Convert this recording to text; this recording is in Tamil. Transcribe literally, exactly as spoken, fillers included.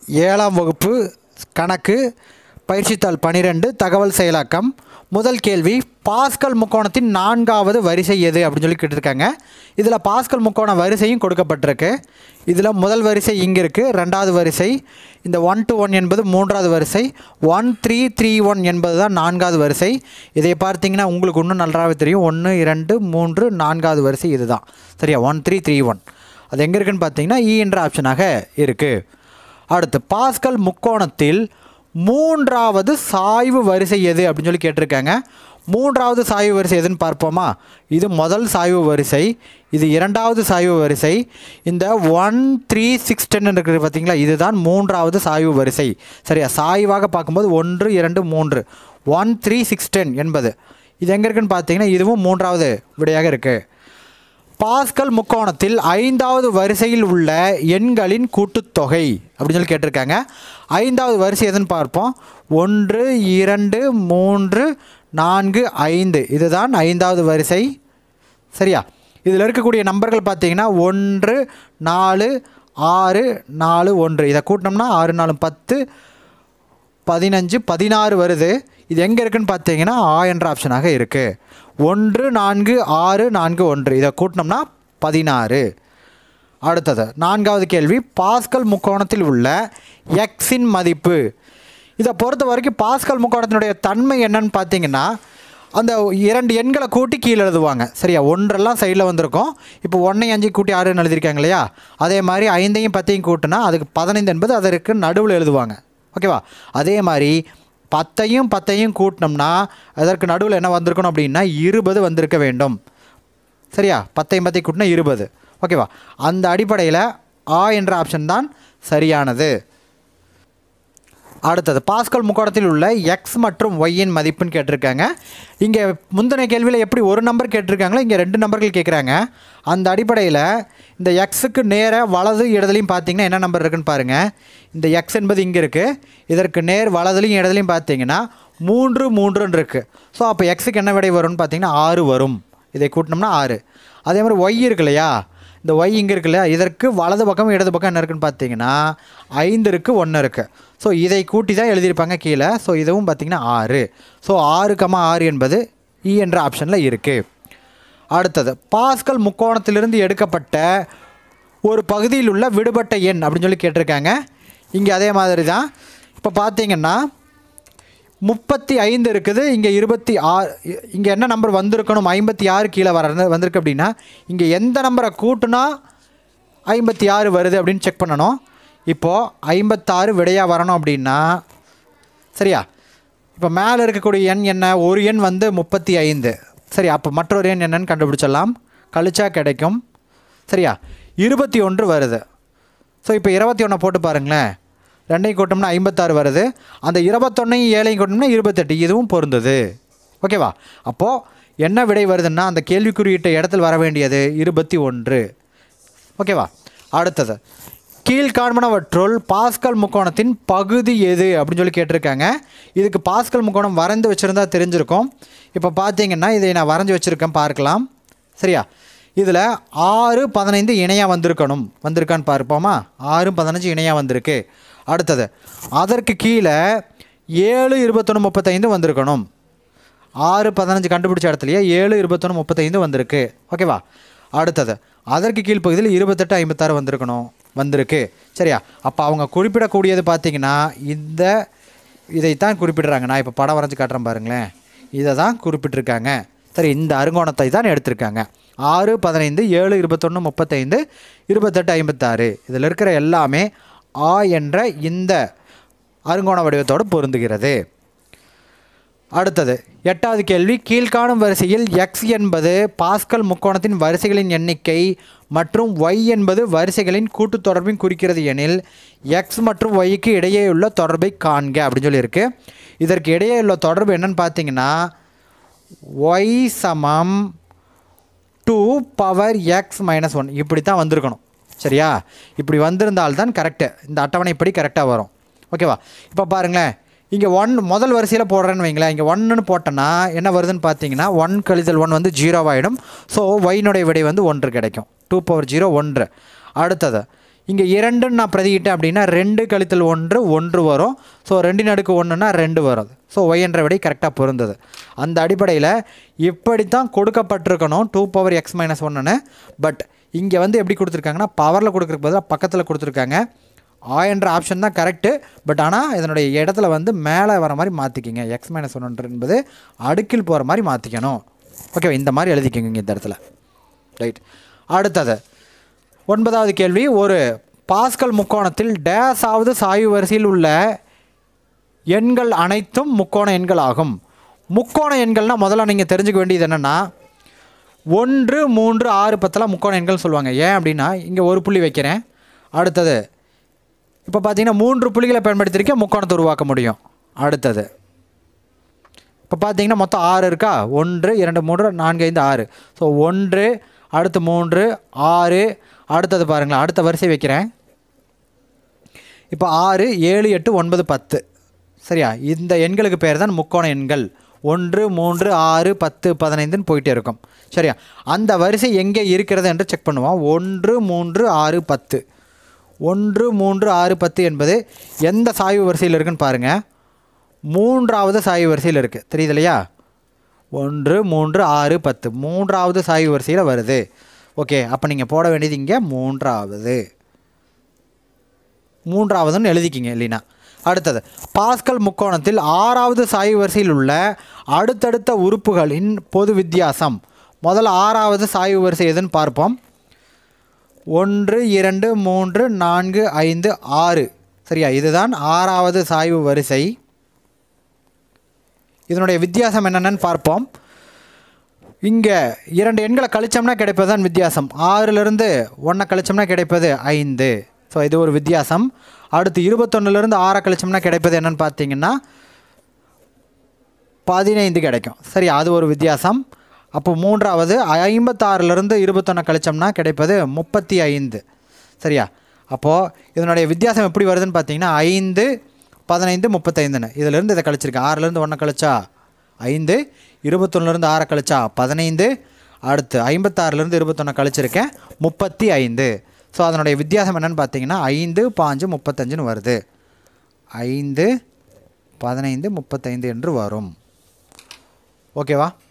ஏழாம் வகுப்பு கணக்கு பயிற்சித்தாள் பன்னிரெண்டு தகவல் செயலாக்கம். முதல் கேள்வி, பாஸ்கல் முக்கோணத்தின் நான்காவது வரிசை எது அப்படின்னு சொல்லி கேட்டிருக்காங்க. இதில் பாஸ்கல் முக்கோண வரிசையும் கொடுக்கப்பட்டிருக்கு. இதில் முதல் வரிசை இங்கே இருக்குது, ரெண்டாவது வரிசை இந்த ஒன் டு ஒன் என்பது மூன்றாவது வரிசை, ஒன் த்ரீ த்ரீ ஒன் என்பது தான் நான்காவது வரிசை. இதை பார்த்தீங்கன்னா உங்களுக்கு இன்னும் நன்றாகவே தெரியும், ஒன்று இரண்டு மூன்று நான்காவது வரிசை இது தான் சரியா, ஒன் த்ரீ த்ரீ ஒன். அது எங்கே இருக்குதுன்னு பார்த்தீங்கன்னா இ என்ற ஆப்ஷனாக இருக்குது. அடுத்து, பாஸ்கல் முக்கோணத்தில் மூன்றாவது சாய்வு வரிசை எது அப்படின்னு சொல்லி கேட்டிருக்காங்க. மூன்றாவது சாய்வு வரிசை எதுன்னு பார்ப்போமா? இது முதல் சாய்வு வரிசை, இது இரண்டாவது சாய்வு வரிசை. இந்த ஒன் த்ரீ சிக்ஸ் டென் இருக்கிறது பார்த்தீங்களா, இதுதான் மூன்றாவது சாய்வு வரிசை சரியா. சாய்வாக பார்க்கும்போது ஒன்று இரண்டு மூன்று, ஒன் த்ரீ சிக்ஸ் டென் என்பது இது எங்கே இருக்குதுன்னு பார்த்தீங்கன்னா இதுவும் மூன்றாவது விடையாக இருக்குது. பாஸ்கல் முக்கோணத்தில் ஐந்தாவது வரிசையில் உள்ள எண்களின் கூட்டுத்தொகை அப்படின்னு சொல்லி கேட்டிருக்காங்க. ஐந்தாவது வரிசை எதுன்னு பார்ப்போம். ஒன்று இரண்டு மூன்று நான்கு ஐந்து, இதுதான் ஐந்தாவது வரிசை சரியா. இதில் இருக்கக்கூடிய நம்பர்கள் பார்த்தீங்கன்னா ஒன்று நாலு ஆறு நாலு ஒன்று, இதை கூட்டினோம்னா ஆறு நாலு பத்து பதினஞ்சு பதினாறு வருது. இது எங்கே இருக்குதுன்னு பார்த்தீங்கன்னா ஆ என்ற ஆப்ஷனாக இருக்குது. ஒன்று நான்கு ஆறு நான்கு ஒன்று, இதை கூட்டினோம்னா பதினாறு. அடுத்தது நான்காவது கேள்வி, பாஸ்கல் முக்கோணத்தில் உள்ள எக்ஸின் மதிப்பு. இதை பொறுத்த வரைக்கும் பாஸ்கல் முக்கோணத்தினுடைய தன்மை என்னன்னு பார்த்தீங்கன்னா, அந்த இரண்டு எண்களை கூட்டி கீழே எழுதுவாங்க சரியா. ஒன்றெல்லாம் சைடில் வந்திருக்கும். இப்போ ஒன்றை அஞ்சு கூட்டி ஆறுன்னு எழுதியிருக்காங்க இல்லையா, அதே மாதிரி ஐந்தையும் பத்தையும் கூட்டினா அதுக்கு பதினைந்து என்பது அதற்கு நடுவில் எழுதுவாங்க ஓகேவா. அதே மாதிரி பத்தையும் பத்தையும் கூட்டினோம்னா அதற்கு நடுவில் என்ன வந்திருக்கணும் அப்படின்னா இருபது வந்திருக்க வேண்டும் சரியா. பத்தையும் பத்தையும் கூட்டினா இருபது ஓகேவா. அந்த அடிப்படையில் ஆ என்ற ஆப்ஷன் தான் சரியானது. அடுத்தது, பாஸ்கல் முக்கோணத்தில் உள்ள எக்ஸ் மற்றும் ஒய்யின் மதிப்புன்னு கேட்டிருக்காங்க. இங்கே முந்தின கேள்வியில் எப்படி ஒரு நம்பர் கேட்டிருக்காங்களோ இங்கே ரெண்டு நம்பர்கள் கேட்குறாங்க. அந்த அடிப்படையில் இந்த எக்ஸுக்கு நேர வலது இடத்துலையும் பார்த்தீங்கன்னா என்ன நம்பர் இருக்குன்னு பாருங்கள். இந்த எக்ஸ் என்பது இங்கே இருக்குது, இதற்கு நேர் வலதுலையும் இடத்துலையும் பார்த்தீங்கன்னா மூன்று மூன்றுன்னு இருக்குது. ஸோ அப்போ எக்ஸுக்கு என்ன விடை வரும்னு பார்த்தீங்கன்னா ஆறு வரும். இதை கூட்டினோம்னா ஆறு. அதே மாதிரி ஒய் இருக்கு இல்லையா, இந்த ஒய் இங்கே இருக்கு இல்லையா, இதற்கு வலது பக்கம் இடது பக்கம் என்ன இருக்குதுன்னு பார்த்தீங்கன்னா ஐந்து இருக்குது ஒன்று இருக்குது. ஸோ இதை கூட்டி தான் எழுதியிருப்பாங்க கீழே. ஸோ இதுவும் பார்த்திங்கன்னா ஆறு. ஸோ ஆறு கமா ஆறு என்பது இ என்ற ஆப்ஷனில் இருக்குது. அடுத்தது, பாஸ்கல் முக்கோணத்திலிருந்து எடுக்கப்பட்ட ஒரு பகுதியில் உள்ள விடுபட்ட எண் அப்படின்னு சொல்லி கேட்டிருக்காங்க. இங்கே அதே மாதிரி தான். இப்போ பார்த்தீங்கன்னா முப்பத்தி ஐந்து இருக்குது, இங்கே இருபத்தி ஆறு. இங்கே என்ன நம்பர் வந்திருக்கணும், ஐம்பத்தி ஆறு கீழே வர வந்திருக்கு அப்படின்னா இங்கே எந்த நம்பரை கூட்டினா ஐம்பத்தி ஆறு வருது அப்படின்னு செக் பண்ணணும். இப்போது ஐம்பத்தாறு விடையாக வரணும் அப்படின்னா சரியா. இப்போ மேலே இருக்கக்கூடிய எண் என்ன, ஒரு எண் வந்து முப்பத்தி ஐந்து சரி. அப்போ மற்றொரு எண் என்னன்னு கண்டுபிடிச்சிடலாம், கழிச்சா கிடைக்கும் சரியா. இருபத்தி ஒன்று வருது. ஸோ இப்போ இருபத்தி ஒன்றை போட்டு பாருங்களேன், ரெண்டையும் கூட்டோம்னா ஐம்பத்தாறு வருது. அந்த இருபத்தொன்னையும் ஏழையும் கூட்டோம்னா இருபத்தெட்டு, இதுவும் பொருந்தது ஓகேவா. அப்போது என்ன விடை வருதுன்னா அந்த கேள்விக்குறியிட்ட இடத்தில் வர வேண்டியது இருபத்தி ஒன்று ஓகேவா. அடுத்தது, கீழ்காண்பனவற்றுள் பாஸ்கல் முக்கோணத்தின் பகுதி எது அப்படின்னு சொல்லி கேட்டிருக்காங்க. இதுக்கு பாஸ்கல் முக்கோணம் வரைந்து வச்சுருந்தா தெரிஞ்சிருக்கும். இப்போ பார்த்தீங்கன்னா இதை நான் வரைஞ்சி வச்சுருக்கேன் பார்க்கலாம் சரியா. இதில் ஆறு பதினைந்து இணையாக வந்திருக்கணும், வந்திருக்கான்னு பார்ப்போமா. ஆறு பதினஞ்சு இணையாக வந்திருக்கு. அடுத்தது, அதற்கு கீழே ஏழு இருபத்தொன்று முப்பத்தைந்து வந்திருக்கணும். ஆறு பதினஞ்சு கண்டுபிடிச்ச இடத்துலையே ஏழு இருபத்தொன்று முப்பத்தைந்து வந்திருக்கு ஓகேவா. அடுத்தது, அதற்கு கீழ்ப்பகுதியில் இருபத்தெட்டு ஐம்பத்தாறு வந்திருக்கணும், வந்திருக்கு சரியா. அப்போ அவங்க குறிப்பிடக்கூடியது பார்த்திங்கன்னா இந்த இதைத்தான் குறிப்பிடுறாங்க. நான் இப்போ படம் வரைஞ்சி காட்டுறேன் பாருங்களேன், இதை தான் குறிப்பிட்டிருக்காங்க சரி. இந்த அருங்கோணத்தை தான் எடுத்திருக்காங்க. ஆறு பதினைந்து ஏழு இருபத்தொன்று முப்பத்தைந்து இருபத்தெட்டு ஐம்பத்தாறு, இதில் இருக்கிற எல்லாமே ஆ என்ற இந்த அருங்கோண வடிவத்தோடு பொருந்துகிறது. அடுத்தது, எட்டாவது கேள்வி, கீழ்காணும் வரிசையில் எக்ஸ் என்பது பாஸ்கல் முக்கோணத்தின் வரிசைகளின் எண்ணிக்கை மற்றும் ஒய் என்பது வரிசைகளின் கூட்டுத்தொடர்பின் குறிக்கிறது எனில் எக்ஸ் மற்றும் ஒய்க்கு இடையே உள்ள தொடர்பை காண்க அப்படின்னு சொல்லியிருக்கு. இதற்கு இடையே உள்ள தொடர்பு என்னன்னு பார்த்தீங்கன்னா ஒய் சமம் to power x minus one, இப்படி தான் வந்திருக்கணும் சரியா. இப்படி வந்திருந்தால்தான் கரெக்டு, இந்த அட்டவணைப்படி கரெக்டாக வரும் ஓகேவா. இப்போ பாருங்களேன், இங்கே ஒன் முதல் வரிசையில் போடுறேன்னு வைங்களேன், இங்கே ஒன்றுன்னு போட்டோன்னா என்ன வருதுன்னு பார்த்தீங்கன்னா ஒன் கழித்தல் ஒன் வந்து ஜீரோவாகிடும். ஸோ ஒயினுடைய விடை வந்து ஒன்று கிடைக்கும். டூ பவர் ஜீரோ ஒன்று. அடுத்தது, இங்கே இரண்டுன்னு நான் பிரதிக்கிட்டேன் அப்படின்னா ரெண்டு கழித்தல் ஒன்று ஒன்று வரும். ஸோ ரெண்டின் அடுக்கு ஒன்றுனா ரெண்டு வரும். ஸோ ஒய் என்ற விடை கரெக்டாக பொருந்தது. அந்த அடிப்படையில் இப்படித்தான் கொடுக்கப்பட்டிருக்கணும் டூ பவர் எக்ஸ் மைனஸ் ஒன்றுன்னு. பட் இங்கே வந்து எப்படி கொடுத்துருக்காங்கன்னா பவரில் கொடுக்குறதுக்கு பதிலாக பக்கத்தில் கொடுத்துருக்காங்க. ஆ என்ற ஆப்ஷன் தான் கரெக்டு. பட் ஆனால் இதனுடைய இடத்துல வந்து மேலே வர மாதிரி மாற்றிக்கிங்க. எக்ஸ் மைனஸ் ஒன்று என்பது அடுக்கில் போகிற மாதிரி மாற்றிக்கணும். ஓகே, இந்த மாதிரி எழுதிக்கோங்க இந்த இடத்துல. ரைட். அடுத்தது ஒன்பதாவது கேள்வி. ஒரு பாஸ்கல் முக்கோணத்தில் டேஸாவது சாய்வு வரிசையில் உள்ள எண்கள் அனைத்தும் முக்கோண எண்கள் ஆகும். முக்கோண எண்கள்னால் முதல்ல நீங்கள் தெரிஞ்சுக்க வேண்டியது என்னென்னா ஒன்று மூன்று ஆறு பத்தெல்லாம் முக்கோண எண்கள் சொல்லுவாங்க. ஏன் அப்படின்னா இங்கே ஒரு புள்ளி வைக்கிறேன். அடுத்தது இப்போ பார்த்தீங்கன்னா மூன்று புள்ளிகளை பயன்படுத்தியிருக்கேன் முக்கோணத்தை உருவாக்க முடியும். அடுத்தது இப்போ பார்த்தீங்கன்னா மொத்தம் ஆறு இருக்கா, ஒன்று இரண்டு மூன்று நான்கு ஐந்து ஆறு. ஸோ ஒன்று, அடுத்து மூன்று, ஆறு, அடுத்தது பாருங்களேன் அடுத்த வரிசை வைக்கிறேன். இப்போ ஆறு ஏழு எட்டு ஒன்பது பத்து. சரியா, இந்த எண்களுக்கு பேர் தான் முக்கோண எண்கள். ஒன்று மூன்று ஆறு பத்து பதினைந்துன்னு போயிட்டே இருக்கும். சரியா, அந்த வரிசை எங்கே இருக்கிறது என்று செக் பண்ணுவோம். ஒன்று மூன்று ஆறு பத்து. ஒன்று மூன்று ஆறு பத்து என்பது எந்த சாய்வு வரிசையில் இருக்குன்னு பாருங்கள். மூன்றாவது சாய்வு வரிசையில் இருக்குது. தெரியுது இல்லையா? ஒன்று மூன்று ஆறு பத்து மூன்றாவது சாய்வு வரிசையில் வருது. ஓகே, அப்போ நீங்கள் போட வேண்டியது இங்கே மூன்றாவது மூன்றாவதுன்னு எழுதிக்கிங்க இல்லைனா. அடுத்தது பாஸ்கல் முக்கோணத்தில் ஆறாவது சாய்வு வரிசையில் உள்ள அடுத்தடுத்த உறுப்புகளின் பொது வித்தியாசம். முதல்ல ஆறாவது சாய்வு வரிசை எதுன்னு பார்ப்போம். ஒன்று இரண்டு மூன்று நான்கு ஐந்து ஆறு. சரியா, இதுதான் ஆறாவது சாய்வு வரிசை. இதனுடைய வித்தியாசம் என்னென்னு பார்ப்போம். இங்கே இரண்டு எண்களை கழிச்சோம்னா கிடைப்பது தான் வித்தியாசம். ஆறிலிருந்து ஒன்றை கழிச்சோம்னா கிடைப்பது ஐந்து. ஸோ இது ஒரு வித்தியாசம். அடுத்து இருபத்தொன்னுலேருந்து ஆறை கழிச்சோம்னா கிடைப்பது என்னென்னு பார்த்தீங்கன்னா பதினைந்து கிடைக்கும். சரி, அது ஒரு வித்தியாசம். அப்போ மூன்றாவது ஐம்பத்தாறுலேருந்து இருபத்தொன்று கழிச்சோம்னா கிடைப்பது முப்பத்தி ஐந்து. சரியா, அப்போது இதனுடைய வித்தியாசம் எப்படி வருதுன்னு பார்த்தீங்கன்னா ஐந்து பதினைந்து முப்பத்தைந்துன்னு. இதிலேருந்து இதை கழிச்சிருக்கேன். ஆறுலேருந்து ஒன்று கழிச்சா ஐந்து, இருபத்தொன்னுலேருந்து ஆறை கழிச்சா பதினைந்து, அடுத்து ஐம்பத்தாறுலேருந்து இருபத்தொன்று கழிச்சிருக்கேன் முப்பத்தி ஐந்து. ஸோ அதனுடைய வித்தியாசம் என்னென்னு பார்த்தீங்கன்னா ஐந்து பாஞ்சு முப்பத்தஞ்சுன்னு வருது. ஐந்து பதினைந்து முப்பத்தைந்து என்று வரும். ஓகேவா?